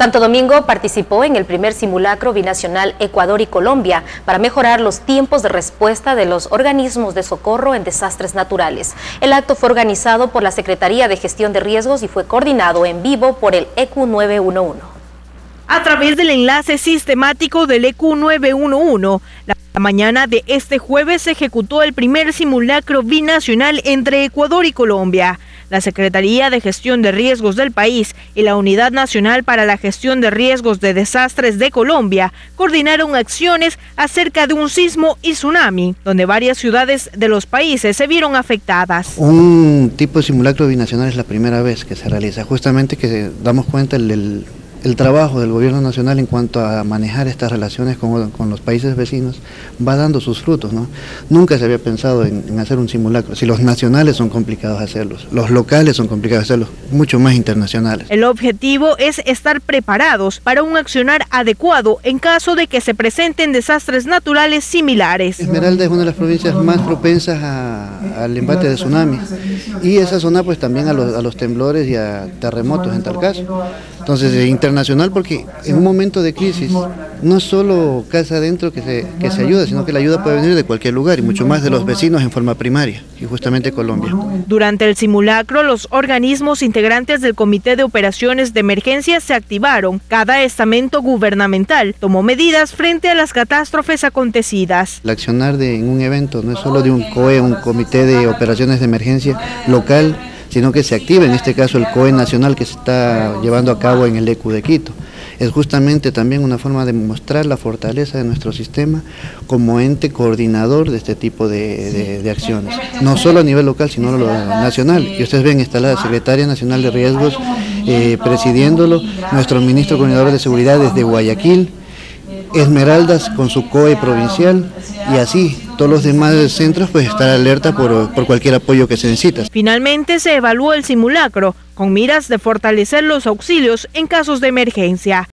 Santo Domingo participó en el primer simulacro binacional Ecuador y Colombia para mejorar los tiempos de respuesta de los organismos de socorro en desastres naturales. El acto fue organizado por la Secretaría de Gestión de Riesgos y fue coordinado en vivo por el EQ 911. A través del enlace sistemático del EQ 911, la mañana de este jueves se ejecutó el primer simulacro binacional entre Ecuador y Colombia. La Secretaría de Gestión de Riesgos del país y la Unidad Nacional para la Gestión de Riesgos de Desastres de Colombia coordinaron acciones acerca de un sismo y tsunami, donde varias ciudades de los países se vieron afectadas. Un tipo de simulacro binacional es la primera vez que se realiza, justamente que damos cuenta el trabajo del gobierno nacional en cuanto a manejar estas relaciones con los países vecinos va dando sus frutos, ¿no? Nunca se había pensado en hacer un simulacro. Si los nacionales son complicados hacerlos, los locales son complicados hacerlos, mucho más internacionales. El objetivo es estar preparados para un accionar adecuado en caso de que se presenten desastres naturales similares. Esmeralda es una de las provincias más propensas al embate de tsunamis y esa zona pues también a los temblores y a terremotos en tal caso. Entonces, internacional, porque en un momento de crisis no es solo casa adentro que se ayuda, sino que la ayuda puede venir de cualquier lugar y mucho más de los vecinos en forma primaria, y justamente Colombia. Durante el simulacro, los organismos integrantes del Comité de Operaciones de Emergencia se activaron. Cada estamento gubernamental tomó medidas frente a las catástrofes acontecidas. El accionar en un evento no es solo de un COE, un Comité de Operaciones de Emergencia local, sino que se activa en este caso el COE nacional que se está llevando a cabo en el EQ de Quito. Es justamente también una forma de mostrar la fortaleza de nuestro sistema como ente coordinador de este tipo de acciones, no solo a nivel local, sino a lo nacional. Y ustedes ven, está la Secretaria Nacional de Riesgos presidiéndolo, nuestro Ministro Coordinador de Seguridad desde Guayaquil, Esmeraldas con su COE provincial y así todos los demás centros pues estar alerta por cualquier apoyo que se necesita. Finalmente se evaluó el simulacro con miras de fortalecer los auxilios en casos de emergencia.